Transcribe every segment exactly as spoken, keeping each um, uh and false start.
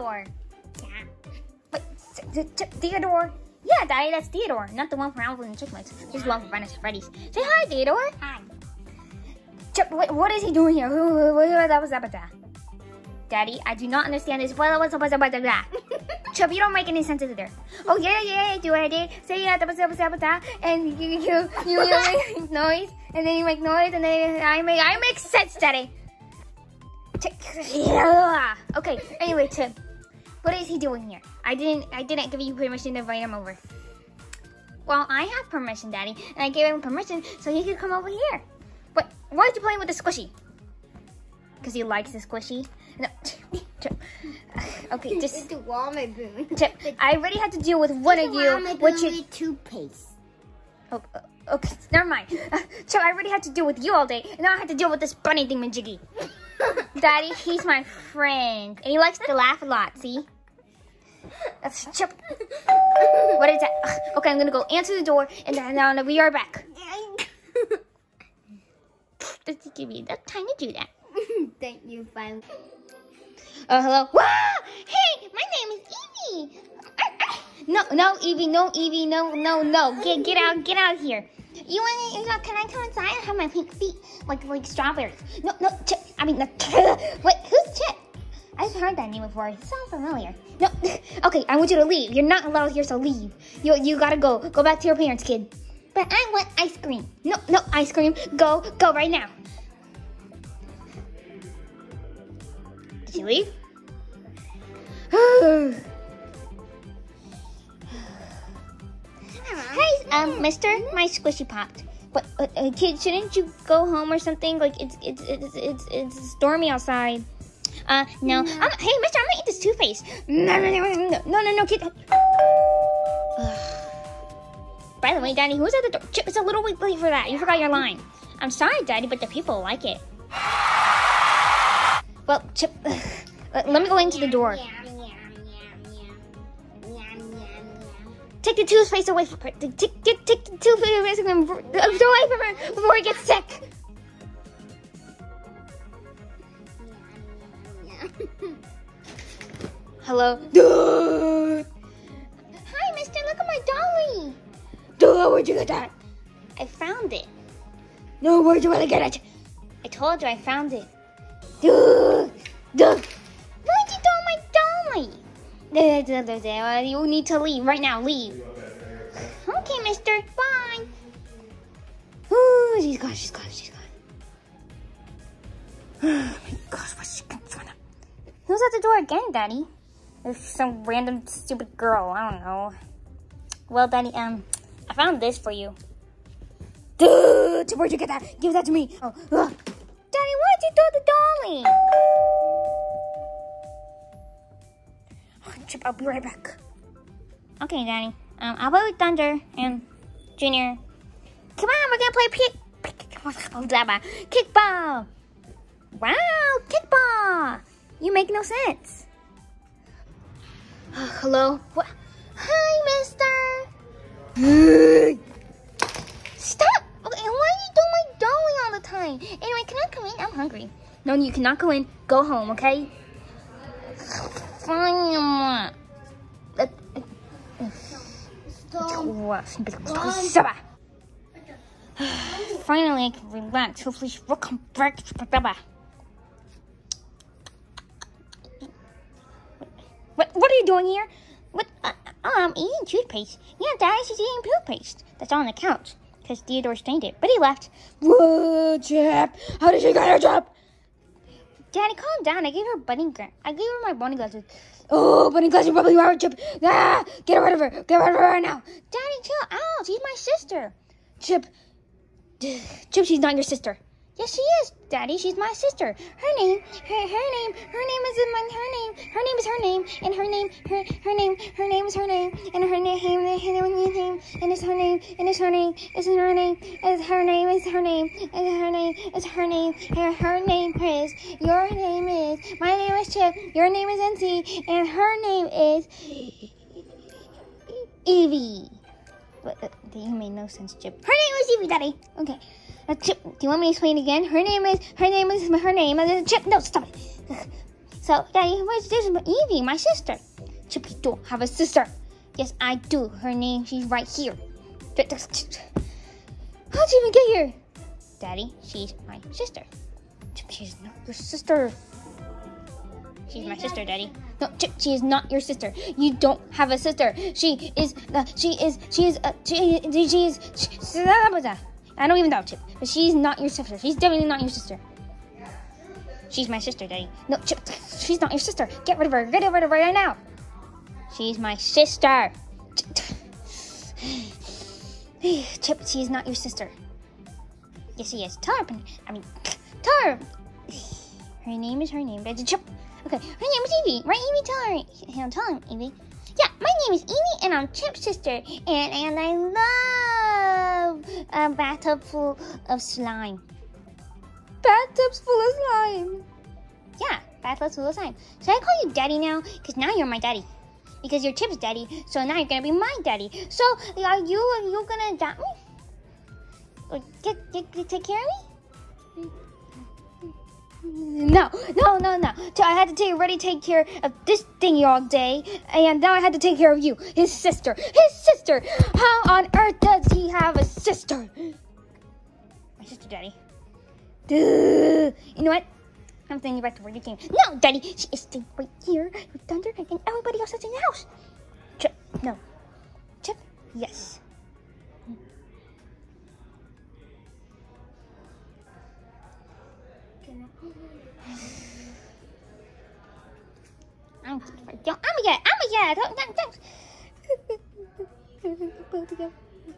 Theodore. Yeah. Wait, Theodore? Yeah, Daddy, that's Theodore. Not the one from Alvin and Chipmunks. This is the one from Five Nights at Freddy's. Say hi, Theodore. Hi. Chip, wait, what is he doing here? Daddy, I do not understand this. Chip, you don't make any sense either. Oh, yeah, yeah, do I did. Say yeah, and you, you, you, you make noise, and then you make noise, and then I make, I make sense, Daddy. Okay, anyway, Chip, what is he doing here? I didn't, I didn't give you permission to invite him over. Well, I have permission, Daddy, and I gave him permission so he could come over here. But why are you playing with the squishy? Because he likes the squishy. No. Okay, just. It's a walnut boon. I already had to deal with one it's of you, which is toothpaste. Oh, uh, okay, never mind. Uh, so I already had to deal with you all day, and now I have to deal with this bunny thingamajiggy. Daddy, he's my friend, and he likes to laugh a lot. See? That's Chip. What is that? Okay, I'm gonna go answer the door, and then I'll be right back. Doesn't give me enough time to do that. Thank you, fine. Uh, hello? Wow! Hey, my name is Evie! No, no, Evie, no, Evie, no, no, no. Get get out, get out of here. You want to, can I come inside? I have my pink feet, like like strawberries. No, no, Chip, I mean, no, wait, who's Chip? I've heard that name before. It sounds familiar. No, okay, I want you to leave. You're not allowed here, so leave. You, you gotta go. Go back to your parents, kid. But I want ice cream. No, no, ice cream. Go, go right now. Did you leave? Hey, um, Mister, my squishy popped. But, uh, uh, kid, shouldn't you go home or something? Like it's it's it's it's it's stormy outside. Uh, no. no. I'm, hey, Mister, I'm gonna eat this toothpaste. No, no, no, no, no, no, no, kid. By the way, Daddy, who's at the door? Chip, it's a little bit late for that. You forgot your line. I'm sorry, Daddy, but the people like it. Well, Chip, uh, let me go into the door. Take the toothpaste away from her. Take, take, take the toothpaste away from her before he gets sick. Hello? Duh. Hi, Mister, look at my dolly. Duh, where'd you get that? I found it. No, where'd you really get it? I told you I found it. Duh. Duh. Why'd you throw my dolly? You need to leave right now. Leave. Okay, Mister. Bye. Ooh, she's gone. She's gone. She's gone. Oh my gosh, what's she gonna? Who's at the door again, Daddy? There's some random stupid girl. I don't know. Well, Daddy, um, I found this for you. Dude, where'd you get that? Give that to me. Oh, uh. Daddy, why'd you throw the dolly? Chip, I'll be right back. Okay, Daddy. Um, I'll play with Thunder and Junior. Come on, we're gonna play pick, pick, kickball. Wow, kickball. You make no sense. Uh, hello. What? Hi, Mister. Stop. Okay, why do you do my dolly all the time? Anyway, can I come in? I'm hungry. No, you cannot go in. Go home, okay? Fine. Finally, I can relax. Hopefully, she will come back. What? What are you doing here? What? Uh, I'm eating toothpaste. Yeah, Daddy, she's eating toothpaste. That's on the couch because Theodore stained it, but he left. Whoa, Chip! How did she get her job? Daddy, calm down. I gave her bunny glasses. I gave her my bunny glasses. Oh, bunny glasses probably are Chip. Ah, get rid of her. Get rid of her right now. Daddy, chill out. She's my sister. Chip. Chip, she's not your sister. Yes, she is, Daddy. She's my sister. Her name, her, her name, her name is in my, her name, her name is her name, and her name, her, her name, her name is her name, and her name, her name, her name, and it's her name, and it's her name, it's her name, is her name, is her name, and her name, is her name, her, her name is, your name is, my name is Chip, your name is N C, and her name is Evie. But uh, you made no sense, Chip. Her name is Evie, Daddy. Okay. Chip, do you want me to explain again? Her name is, her name is, her name is Chip. No, stop it. So, Daddy, where's this is Evie, my sister? Chip, you don't have a sister. Yes, I do. Her name, she's right here. How'd you even get here? Daddy, she's my sister. Chip, she's not your sister. She's my sister, Daddy. No, Chip, she is not your sister. You don't have a sister. She is, uh, she is, she is, uh, she, she is, she, I don't even know, Chip. But she's not your sister. She's definitely not your sister. She's my sister, Daddy. No, Chip, she's not your sister. Get rid of her. Get rid of her right now. She's my sister. Chip, she's not your sister. Yes, she is. Tell her. I mean, tell her. Her name is her name. Chip. Okay, her name is Evie. Right, Evie? Tell her. Hey, tell him, Evie. Yeah, my name is Evie, and I'm Chip's sister. And and I love a bathtub full of slime. Bathtubs full of slime. Yeah, bathtubs full of slime. Should I call you Daddy now? Because now you're my daddy. Because you're Chip's daddy, so now you're gonna be my daddy. So are you are you gonna adopt me? Or get, get, get take care of me? No, no, no, no. So I had to take, already take care of this thingy all day, and now I had to take care of you, his sister. His sister! How on earth does he have a sister? My sister, Daddy. Duh. You know what? I'm thinking back to where you came. No, Daddy, she is staying right here with Thunder and everybody else that's in the house. Chip, no. Chip, yes. I'm don't, I'm a yeah, I'm a yeah. Don't, don't, don't. Both of them.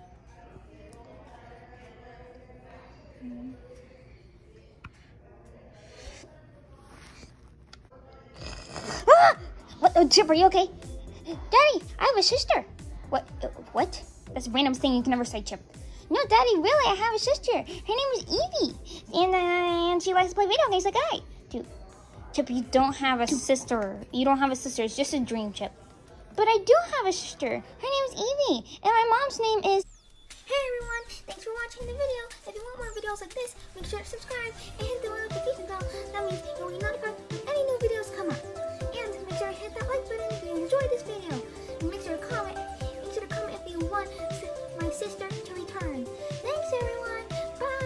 Ah! What? Oh, Chip, are you okay? Daddy, I have a sister. What? Uh, what? That's the randomest thing you can never say, Chip. No, Daddy, really, I have a sister. Her name is Evie, and uh, and she likes to play video games like I do. Chip, you don't have a sister. You don't have a sister. It's just a dream, Chip. But I do have a sister. Her name is Evie, and my mom's name is... Hey everyone, thanks for watching the video. If you want more videos like this, make sure to subscribe and hit the notification bell. That means you'll be notified when any new videos come up. And make sure to hit that like button if you enjoyed this video. And make sure to comment. Make sure to comment if you want my sister to return. Thanks everyone. Bye.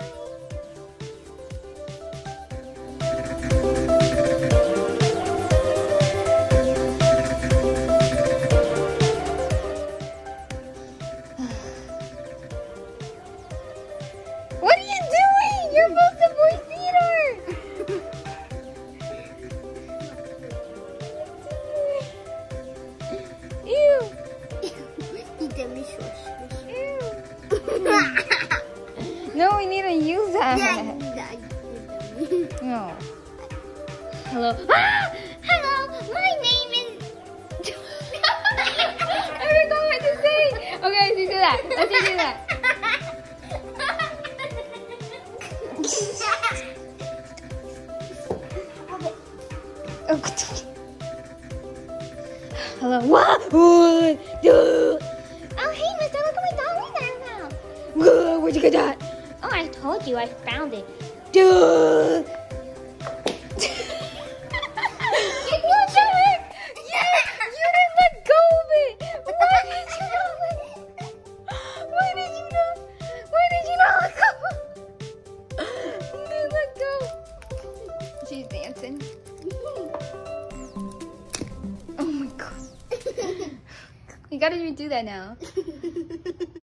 What are you doing? You're supposed to voice theater. Ew. He did me short. Ew. No, we need to use that. No. Hello. Ah! Hello, my name is... I forgot what to say. Okay, let's do that. Let's do that. Hello. What? Oh, hey, mister, look at my dolly that I found. where'd you get that? Oh, I told you, I found it. Duh. She's dancing. Oh my god. You gotta redo that now.